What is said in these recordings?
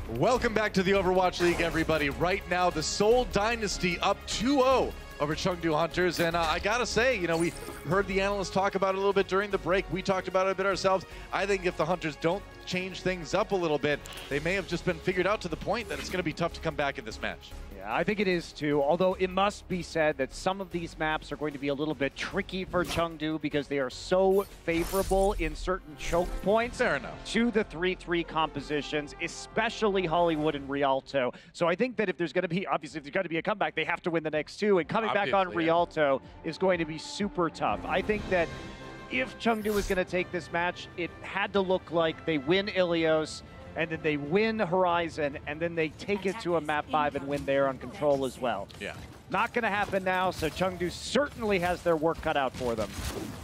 Welcome back to the Overwatch League, everybody. Right now, the Seoul Dynasty up 2-0 over Chengdu Hunters. And I gotta say, you know, we heard the analysts talk about it a little bit during the break. We talked about it a bit ourselves. I think if the Hunters don't change things up a little bit, they may have just been figured out to the point that it's gonna be tough to come back in this match. Yeah, I think it is too, although it must be said that some of these maps are going to be a little bit tricky for Chengdu because they are so favorable in certain choke points. Fair enough. To the 3-3 compositions, especially Hollywood and Rialto. So I think that if there's going to be, obviously if there's going to be a comeback, they have to win the next two, and coming back on Rialto is going to be super tough. I think that if Chengdu was going to take this match, it had to look like they win Ilios, and then they win Horizon, and then they take it to a map 5 and win there on Control as well. Yeah. Not going to happen now, so Chengdu certainly has their work cut out for them.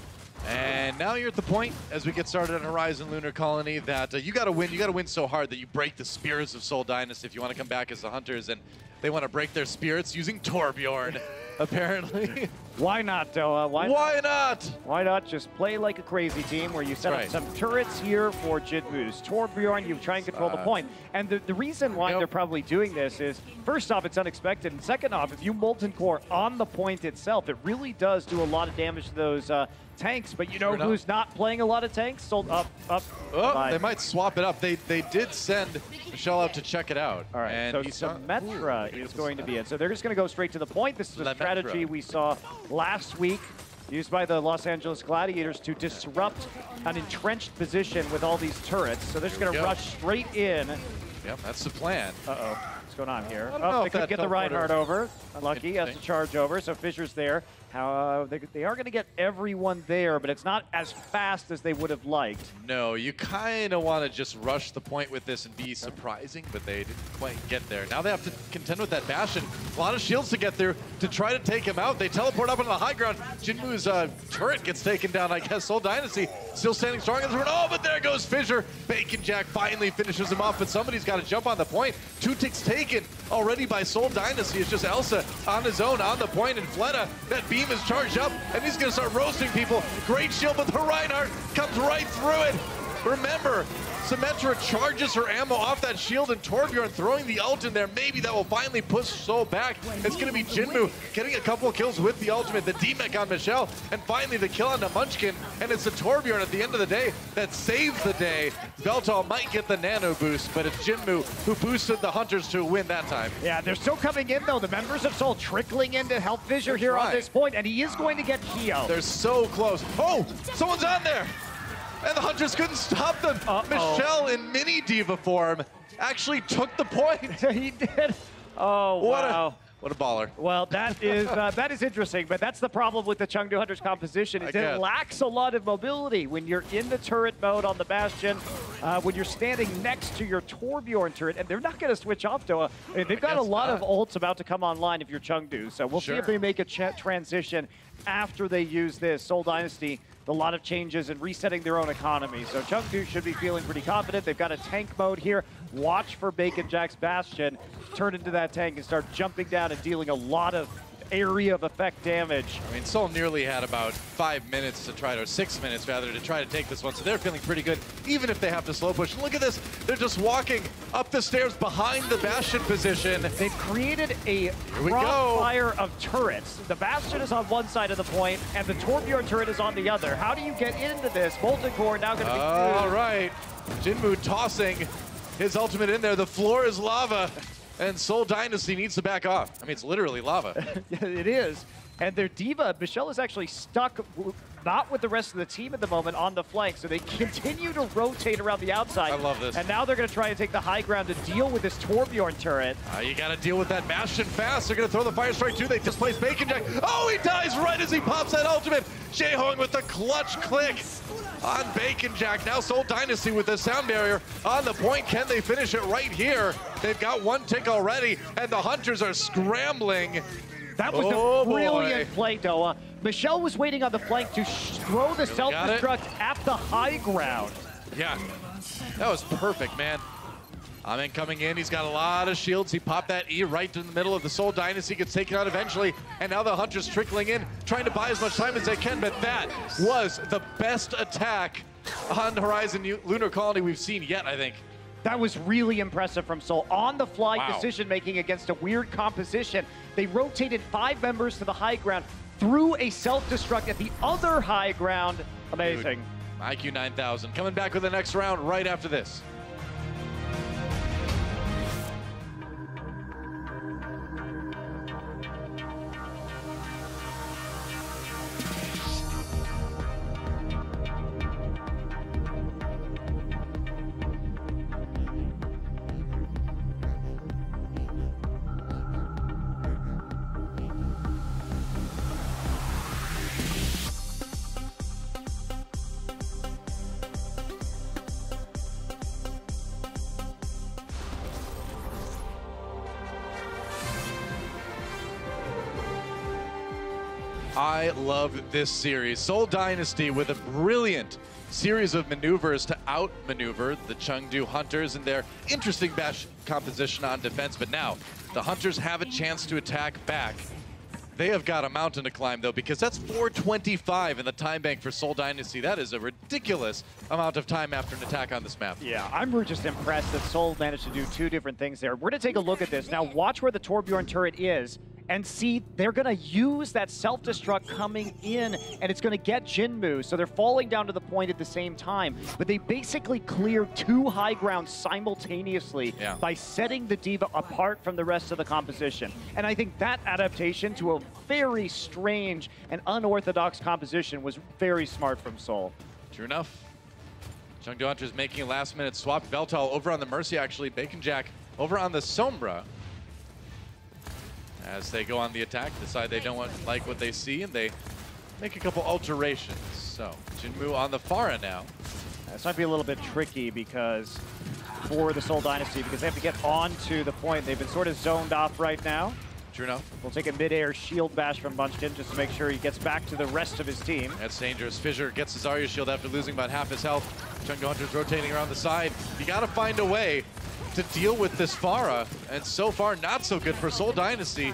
And now you're at the point, as we get started on Horizon Lunar Colony, that you gotta win. You gotta win so hard that you break the spirits of Seoul Dynasty if you want to come back as the Hunters, and they want to break their spirits using Torbjorn, apparently. Why not, Doa? Why not? Why not just play like a crazy team where you set up some turrets here for Jinwoo's Torbjorn, you try and control the point. And the reason why they're probably doing this is, first off, it's unexpected, and second off, if you Molten Core on the point itself, it really does do a lot of damage to those tanks. But you know who's not playing a lot of tanks? Sold up. Oh, they might swap it up. They did send Michelle out to check it out. All right, and so Symmetra is going to be in. So they're just going to go straight to the point. This is a strategy we saw last week, used by the Los Angeles Gladiators to disrupt an entrenched position with all these turrets. So they're just going to rush straight in. Yep, that's the plan. Uh-oh, what's going on here? Oh, they could get the Reinhardt over. Unlucky, has to charge over, so Fissures there. They are going to get everyone there, but it's not as fast as they would have liked. No, you kind of want to just rush the point with this and be surprising, but they didn't quite get there. Now they have to contend with that Bastion. A lot of shields to get through to try to take him out. They teleport up into the high ground. Jinwoo's turret gets taken down, I guess. Seoul Dynasty still standing strong in the room. Oh, but there goes Fissure. Bacon Jack finally finishes him off, but somebody's got to jump on the point. 2 ticks taken already by Seoul Dynasty. It's just Elsa on his own on the point, and Fleta, that beam is charged up, and he's going to start roasting people. Great shield, but the Reinhardt comes right through it. Remember, Symmetra charges her ammo off that shield, and Torbjorn throwing the ult in there. Maybe that will finally push Seoul back. It's going to be Jinwoo getting a couple of kills with the ultimate, the D-Mech on Michelle, and finally the kill on the Munchkin. And it's the Torbjorn at the end of the day that saves the day. Veltal might get the nano boost, but it's Jinwoo who boosted the Hunters to a win that time. Yeah, they're still coming in, though. The members of Seoul trickling in to help Fissure here on this point, and he is going to get Keo. They're so close. Oh, someone's on there! And the Hunters couldn't stop them. Michelle in mini diva form actually took the point. He did. Oh, wow. What a baller. Well, that is interesting, but that's the problem with the Chengdu Hunters composition, is it lacks a lot of mobility. When you're in the turret mode on the Bastion, when you're standing next to your Torbjorn turret, and they're not going to switch off, Doa. They've got a lot of ults about to come online if you're Chengdu, so we'll see if they make a transition after they use this. Seoul Dynasty, a lot of changes and resetting their own economy. So Chengdu should be feeling pretty confident. They've got a tank mode here. Watch for Bacon Jack's Bastion turn into that tank and start jumping down and dealing a lot of area of effect damage. I mean, Seoul nearly had about 5 minutes to try to, or 6 minutes rather, to try to take this one, so they're feeling pretty good, even if they have to slow push. And look at this, they're just walking up the stairs behind the Bastion position. They've created a crossfire of turrets. The Bastion is on one side of the point, and the Torbjorn turret is on the other. How do you get into this? Molten Core now going to be all right, Jinwoo tossing his ultimate in there. The floor is lava. And Seoul Dynasty needs to back off. I mean, it's literally lava. It is. And their diva, Michelle, is actually stuck, not with the rest of the team at the moment, on the flank. So they continue to rotate around the outside. I love this. And now they're going to try and take the high ground to deal with this Torbjorn turret. You got to deal with that Bastion fast. They're going to throw the Fire Strike too. They displace Bacon Jack. Oh, he dies right as he pops that ultimate. Jaehong with the clutch click on Bacon Jack. Now Seoul Dynasty with the sound barrier on the point. Can they finish it right here? They've got 1 tick already, and the Hunters are scrambling. That was a brilliant play, Doa. Michelle was waiting on the flank to throw the self-destruct at the high ground. Yeah, that was perfect, man. Amen coming in, he's got a lot of shields. He popped that E right in the middle of the Seoul Dynasty, gets taken out eventually, and now the Hunters trickling in, trying to buy as much time as they can, but that was the best attack on Horizon Lunar Colony we've seen yet, I think. That was really impressive from Seoul. On-the-fly decision-making against a weird composition. They rotated 5 members to the high ground, threw a self-destruct at the other high ground. Amazing. Dude, IQ 9000 coming back with the next round right after this. I love this series. Seoul Dynasty with a brilliant series of maneuvers to outmaneuver the Chengdu Hunters and their interesting bash composition on defense. But now the Hunters have a chance to attack back. They have got a mountain to climb, though, because that's 425 in the time bank for Seoul Dynasty. That is a ridiculous amount of time after an attack on this map. Yeah, I'm just impressed that Seoul managed to do 2 different things there. We're going to take a look at this. Now, watch where the Torbjorn turret is and see they're going to use that self-destruct coming in, and it's going to get Jinmu. So they're falling down to the point at the same time. But they basically clear 2 high grounds simultaneously by setting the D.Va apart from the rest of the composition. And I think that adaptation to a very strange and unorthodox composition was very smart from Seoul. True enough. Chengdu Hunters making a last-minute swap. Veltal over on the Mercy, actually. Bacon Jack over on the Sombra. As they go on the attack, decide they don't like what they see, and they make a couple alterations. So, Jinmu on the Pharah now. This might be a little bit tricky because for the Seoul Dynasty, because they have to get onto the point. They've been sort of zoned off right now. True enough. We'll take a mid-air shield bash from Munchkin just to make sure he gets back to the rest of his team. That's dangerous. Fissure gets his Zarya shield after losing about half his health. Chengdu Hunters rotating around the side. You got to find a way to deal with this Pharah, and so far not so good for Seoul Dynasty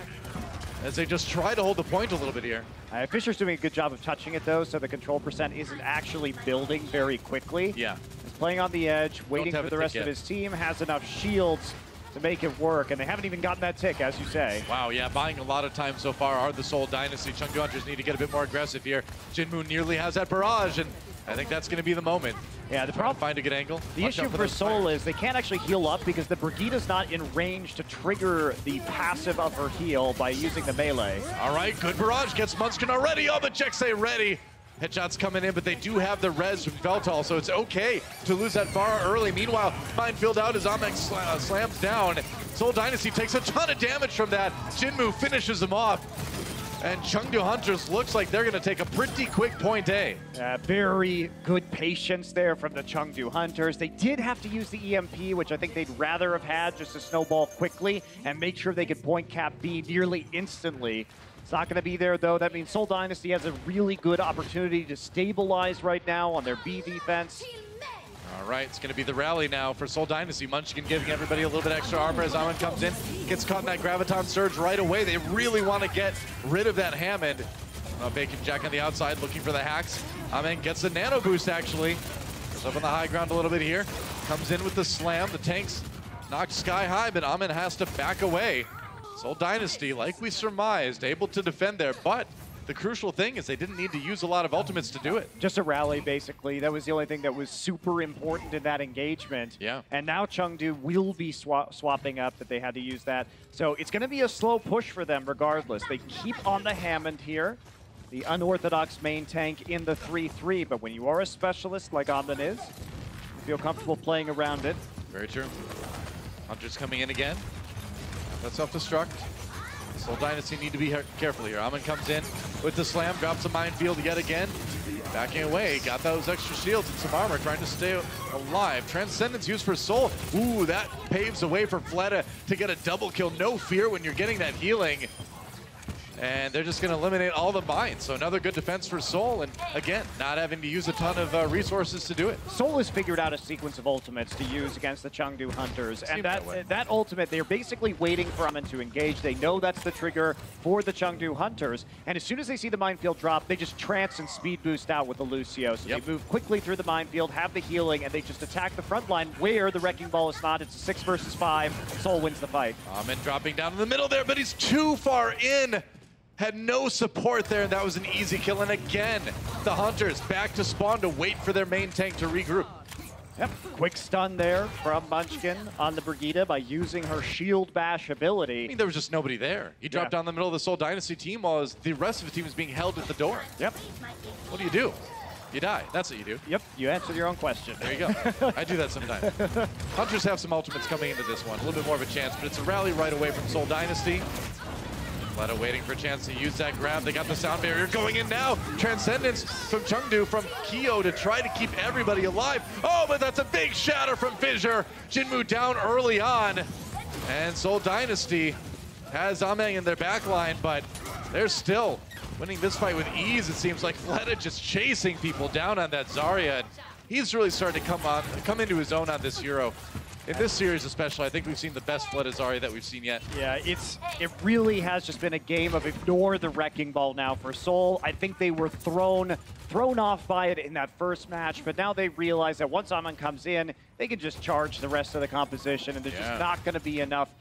as they just try to hold the point a little bit here. Fisscher's doing a good job of touching it though, so the control percent isn't actually building very quickly. Yeah. He's playing on the edge, waiting for the rest of his team, has enough shields to make it work, and they haven't even gotten that tick, as you say. Wow, yeah, buying a lot of time so far are the Seoul Dynasty. Chengdu Hunters need to get a bit more aggressive here. Jinmu nearly has that barrage, and I think that's going to be the moment. Yeah, the problem. Find a good angle. The issue for Seoul is they can't actually heal up because the Brigitte's not in range to trigger the passive of her heal by using the melee. All right, good barrage gets Munchkin already. Oh, the checks say ready. Headshots coming in, but they do have the res from Veltal, so it's okay to lose that Pharah early. Meanwhile, Minefield out as Amek slams down. Seoul Dynasty takes a ton of damage from that. Jinmu finishes them off. And Chengdu Hunters looks like they're going to take a pretty quick point A. Very good patience there from the Chengdu Hunters. They did have to use the EMP, which I think they'd rather have had just to snowball quickly and make sure they could point cap B nearly instantly. It's not going to be there, though. That means Seoul Dynasty has a really good opportunity to stabilize right now on their B defense. All right, it's going to be the rally now for Seoul Dynasty. Munchkin giving everybody a little bit extra armor as Amen comes in. Gets caught in that Graviton Surge right away. They really want to get rid of that Hammond. Bacon Jack on the outside looking for the hacks. Amen gets the nano boost, actually. Goes up on the high ground a little bit here. Comes in with the slam. The tanks knocked sky high, but Amen has to back away. Seoul Dynasty, like we surmised, able to defend there, but the crucial thing is they didn't need to use a lot of ultimates to do it. Just a rally, basically. That was the only thing that was super important in that engagement. Yeah. And now Chengdu will be swapping up that they had to use that. So it's going to be a slow push for them regardless. They keep on the Hammond here, the unorthodox main tank in the 3-3. But when you are a specialist like Amden is, you feel comfortable playing around it. Very true. Hunters coming in again. That self-destruct. Seoul Dynasty need to be careful here. Amen comes in with the slam, drops a minefield yet again. Backing away, got those extra shields and some armor, trying to stay alive. Transcendence used for Seoul. Ooh, that paves the way for Fleta to get a double kill. No fear when you're getting that healing. And they're just going to eliminate all the mines. So another good defense for Seoul. And again, not having to use a ton of resources to do it. Seoul has figured out a sequence of ultimates to use against the Chengdu Hunters. And that ultimate, they're basically waiting for Amen to engage. They know that's the trigger for the Chengdu Hunters. And as soon as they see the minefield drop, they just trance and speed boost out with the Lucio. So they move quickly through the minefield, have the healing, and they just attack the front line where the Wrecking Ball is not. It's 6 versus 5. Seoul wins the fight. Amen dropping down in the middle there, but he's too far in. Had no support there, and that was an easy kill. And again, the Hunters back to spawn to wait for their main tank to regroup. Yep, quick stun there from Munchkin on the Brigitte by using her shield bash ability. I mean, there was just nobody there. He dropped down the middle of the Seoul Dynasty team while the rest of the team was being held at the door. Yep. What do? You die. That's what you do. Yep, you answered your own question. There you go. I do that sometimes. Hunters have some ultimates coming into this one. A little bit more of a chance, but it's a rally right away from Seoul Dynasty. Leda waiting for a chance to use that grab. They got the sound barrier going in now. Transcendence from Chengdu, from Kyo to try to keep everybody alive. Oh, but that's a big shatter from Fissure. Jinmu down early on. And Seoul Dynasty has Ameng in their backline, but they're still winning this fight with ease. It seems like Leda just chasing people down on that Zarya. And he's really starting to come into his own on this Euro. In this series especially, I think we've seen the best Fleta Zarya that we've seen yet. Yeah, it really has just been a game of ignore the Wrecking Ball now for Seoul. I think they were thrown off by it in that first match, but now they realize that once Amen comes in, they can just charge the rest of the composition, and there's just not going to be enough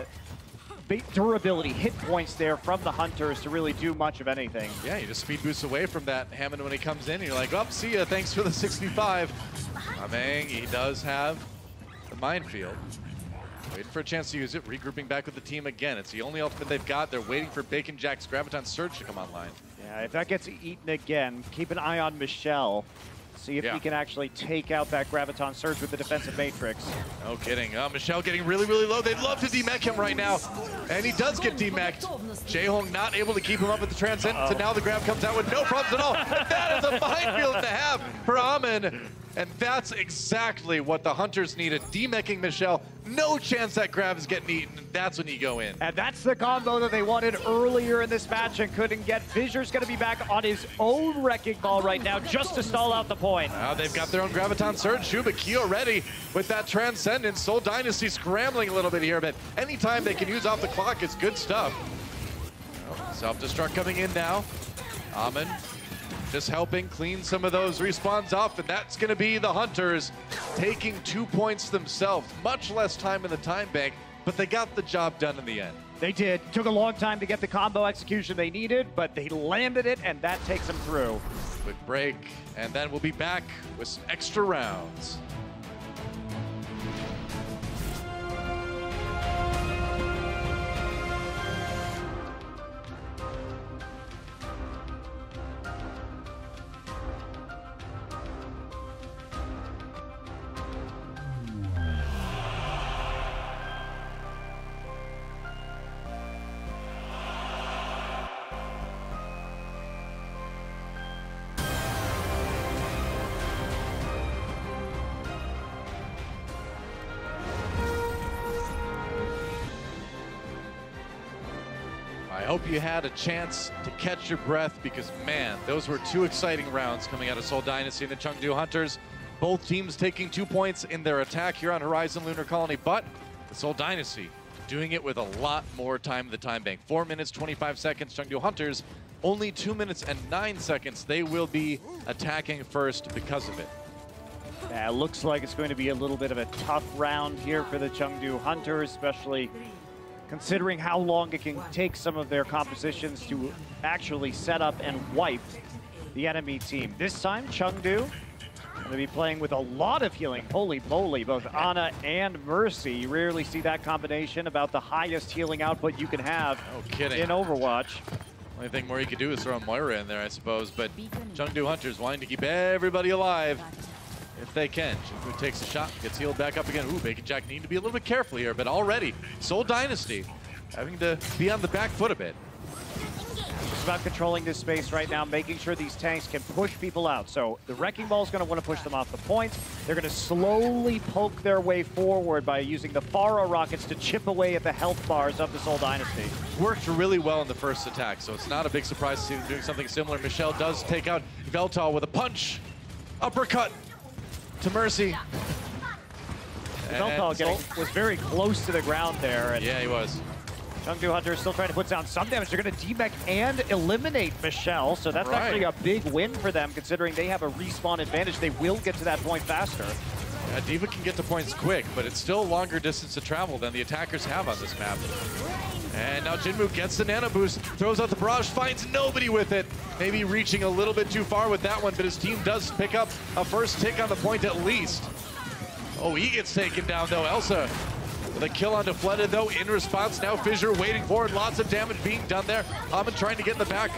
durability, hit points there from the Hunters to really do much of anything. Yeah, you just speed boost away from that Hammond when he comes in, and you're like, oh, see ya, thanks for the 65. Ameng, he does have the minefield. Waiting for a chance to use it, regrouping back with the team again. It's the only ultimate they've got. They're waiting for Bacon Jack's Graviton Surge to come online. Yeah, if that gets eaten again, keep an eye on Michelle. See if he can actually take out that Graviton Surge with the defensive matrix. No kidding. Michelle getting really, really low. They'd love to demech him right now. And he does get demeched. Jaehong not able to keep him up at the Transcendence, and now the grab comes out with no problems at all. That is a minefield to have for Amen. And that's exactly what the Hunters needed. Demeching Michelle. No chance that grab is getting eaten. That's when you go in. And that's the combo that they wanted earlier in this match and couldn't get. Fissure's going to be back on his own Wrecking Ball right now just to stall out the point. Now they've got their own Graviton Surge. Shuba Kyo ready with that Transcendence. Seoul Dynasty scrambling a little bit here, but anytime they can use off the clock is good stuff. Self-destruct coming in now. Amen just helping clean some of those respawns off, and that's going to be the Hunters taking 2 points themselves. Much less time in the time bank, but they got the job done in the end. They did. Took a long time to get the combo execution they needed, but they landed it, and that takes them through. Quick break, and then we'll be back with some extra rounds. I hope you had a chance to catch your breath because, man, those were two exciting rounds coming out of Seoul Dynasty and the Chengdu Hunters. Both teams taking 2 points in their attack here on Horizon Lunar Colony, but the Seoul Dynasty doing it with a lot more time in the time bank. 4 minutes, 25 seconds. Chengdu Hunters, only 2 minutes and 9 seconds. They will be attacking first because of it. Yeah, it looks like it's going to be a little bit of a tough round here for the Chengdu Hunters, especially considering how long it can take some of their compositions to actually set up and wipe the enemy team. This time, Chengdu going to be playing with a lot of healing. Holy moly, both Ana and Mercy. You rarely see that combination, about the highest healing output you can have in Overwatch. Only thing more you could do is throw a Moira in there, I suppose, but Chengdu Hunters wanting to keep everybody alive if they can. Jinmu takes a shot, gets healed back up again. Ooh, Bacon Jack need to be a little bit careful here, but already Seoul Dynasty having to be on the back foot a bit. just about controlling this space right now, making sure these tanks can push people out. So the Wrecking Ball is going to want to push them off the point. They're going to slowly poke their way forward by using the Pharah rockets to chip away at the health bars of the Seoul Dynasty. Worked really well in the first attack, so it's not a big surprise to see them doing something similar. Michelle does take out Yveltal with a punch. Uppercut to Mercy. Yveltal was very close to the ground there. And yeah, he was. Chengdu Hunter is still trying to put down some damage. They're going to demech and eliminate Michelle, so that's actually a big win for them, considering they have a respawn advantage. They will get to that point faster. Yeah, D.Va can get to points quick, but it's still a longer distance to travel than the attackers have on this map. And now Jinmu gets the nano boost, throws out the barrage, finds nobody with it. Maybe reaching a little bit too far with that one, but his team does pick up a first tick on the point at least. Oh, he gets taken down though. Elsa with a kill onto Fleta though. In response, now Fissure waiting for it. Lots of damage being done there. Hamann trying to get in the back.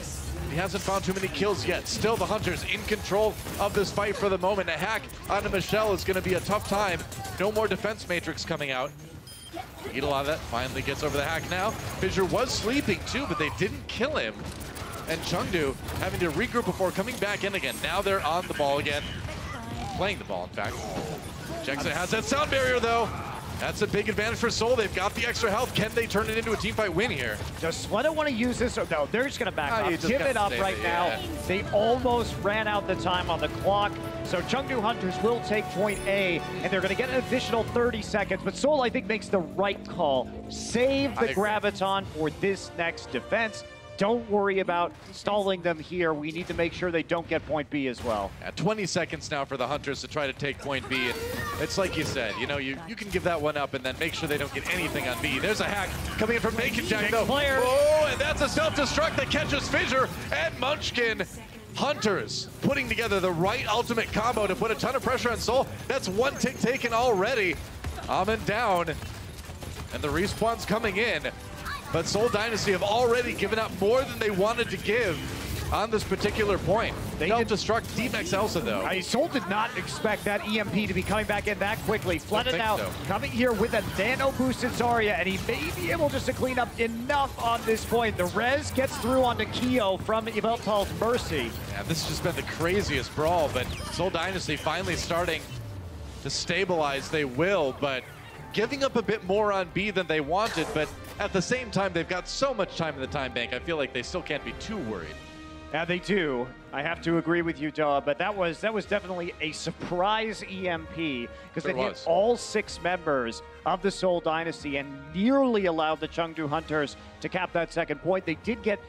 He hasn't found too many kills yet. Still the Hunters in control of this fight for the moment. A hack onto Michelle is going to be a tough time. No more defense matrix coming out. Eat-A-Lot finally gets over the hack now. Fissure was sleeping too, but they didn't kill him. And Chengdu having to regroup before coming back in again. Now they're on the ball again. Playing the ball, in fact. Jackson has that sound barrier though. That's a big advantage for Seoul. They've got the extra health. Can they turn it into a teamfight win here? Does Fleta want to use this? Or no, they're just going to back up. Give it up right now. They almost ran out the time on the clock. So Chengdu Hunters will take point A, and they're going to get an additional 30 seconds. But Seoul, I think, makes the right call. Save the Graviton for this next defense. Don't worry about stalling them here. We need to make sure they don't get point B as well. 20 seconds now for the Hunters to try to take point B. And it's like you said, you know, you can give that one up and then make sure they don't get anything on B. There's a hack coming in from Bacon Jack though. Oh, and that's a self-destruct that catches Fissure and Munchkin. Hunters putting together the right ultimate combo to put a ton of pressure on Seoul. That's one tick taken already. Hamann down, and the respawn's coming in. But Seoul Dynasty have already given up more than they wanted to give on this particular point. They self-destruct DMX Elsa though. Seoul did not expect that EMP to be coming back in that quickly. Fleta now coming here with a nano boosted Zarya, and he may be able just to clean up enough on this point. The res gets through onto Keo from Yveltal's Mercy. Yeah, this has just been the craziest brawl, but Seoul Dynasty finally starting to stabilize. They will, but giving up a bit more on B than they wanted, but at the same time, they've got so much time in the time bank, I feel like they still can't be too worried. Yeah, they do. I have to agree with you, Duh, but that was definitely a surprise EMP, because it hit all 6 members of the Seoul Dynasty and nearly allowed the Chengdu Hunters to cap that second point. They did get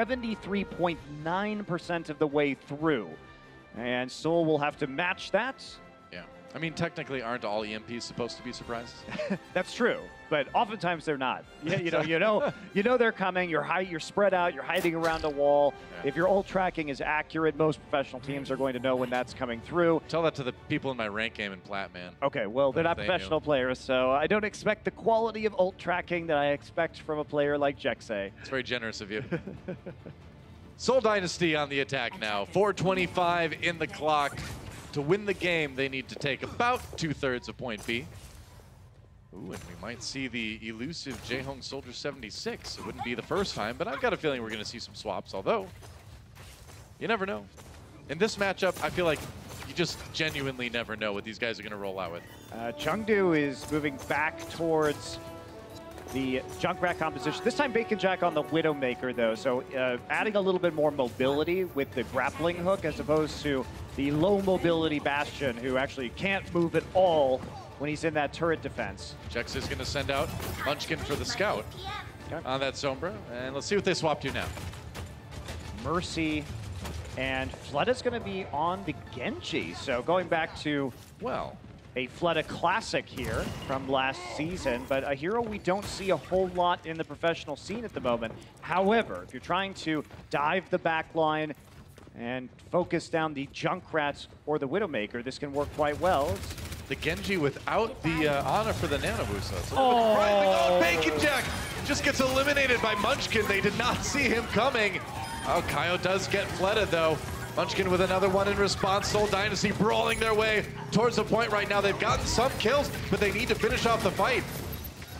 73.9% of the way through, and Seoul will have to match that. Yeah. I mean, technically, aren't all EMPs supposed to be surprises? That's true, but oftentimes they're not. You know they're coming. You're spread out. You're hiding around a wall. Yeah. If your ult tracking is accurate, most professional teams are going to know when that's coming through. Tell that to the people in my rank game in Plat, man. Okay, well, they're not professional players, so I don't expect the quality of ult tracking that I expect from a player like Jexay. It's very generous of you. Seoul Dynasty on the attack now. 4:25 in the clock. To win the game, they need to take about 2/3 of point B. Ooh, and we might see the elusive Jaehong Soldier 76. It wouldn't be the first time, but I've got a feeling we're going to see some swaps, although you never know. In this matchup, I feel like you just genuinely never know what these guys are going to roll out with. Chengdu is moving back towards the Junkrat composition. This time Bacon Jack on the Widowmaker though, so adding a little bit more mobility with the grappling hook as opposed to the low mobility Bastion, who actually can't move at all when he's in that turret defense. Jex is going to send out Munchkin for the scout on that Sombra, and let's see what they swap to now. Mercy and Fleta's going to be on the Genji, so going back to, well, a Fleta classic here from last season, but a hero we don't see a whole lot in the professional scene at the moment. However, if you're trying to dive the back line and focus down the Junkrats or the Widowmaker, this can work quite well. The Genji without the Ana for the Nano Boost. Oh, Bacon Jack just gets eliminated by Munchkin. They did not see him coming. Oh, Kaio does get Fleta though. Munchkin with another one in response. Seoul Dynasty brawling their way towards the point right now. They've gotten some kills, but they need to finish off the fight.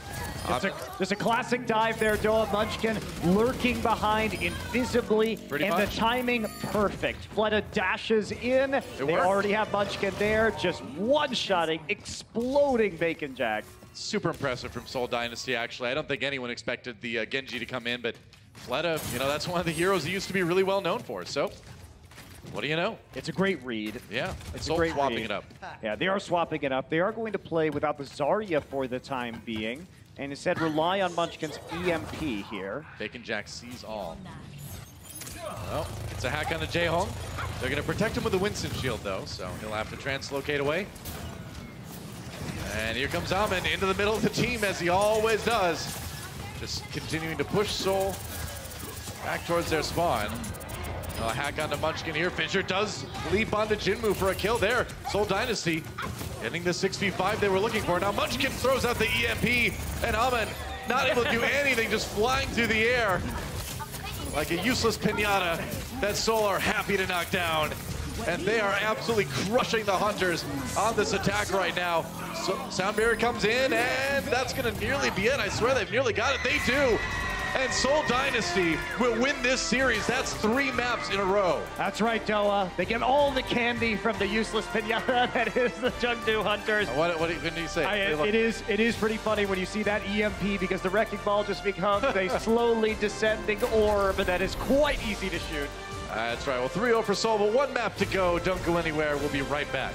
Just a classic dive there, Doa. Munchkin lurking behind invisibly, the timing perfect. Fleta dashes in. They already have Munchkin there, just one-shotting, exploding Bacon Jack. Super impressive from Seoul Dynasty, actually. I don't think anyone expected the Genji to come in, but Fleta, you know, that's one of the heroes he used to be really well known for, so what do you know? It's a great read. Yeah, it's a great swapping read. it up. Yeah, they are swapping it up. They are going to play without the Zarya for the time being, and instead rely on Munchkin's EMP here. Bacon Jack sees all. Well, it's a hack on the Jaehong. They're going to protect him with the Winston shield, though, so he'll have to translocate away. And here comes Amin into the middle of the team, as he always does. Just continuing to push Seoul back towards their spawn. A hack onto Munchkin here. Fisher does leap onto Jinmu for a kill there. Seoul Dynasty getting the 6v5 they were looking for. Now Munchkin throws out the EMP, and Amin not able to do anything, just flying through the air like a useless pinata that Seoul are happy to knock down. And they are absolutely crushing the Hunters on this attack right now. So Sound Barrier comes in, and that's going to nearly be it. I swear they've nearly got it. They do. And Seoul Dynasty will win this series. That's 3 maps in a row. That's right, Doa. They get all the candy from the useless pinata that is the Chengdu Hunters. What do you say? It is pretty funny when you see that EMP, because the Wrecking Ball just becomes a slowly descending orb that is quite easy to shoot. That's right. Well, 3-0 for Seoul, but 1 map to go. Don't go anywhere. We'll be right back.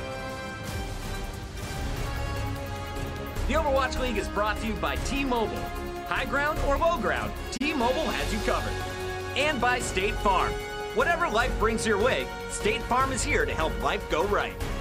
The Overwatch League is brought to you by T-Mobile. High ground or low ground, T-Mobile has you covered. And by State Farm. Whatever life brings your way, State Farm is here to help life go right.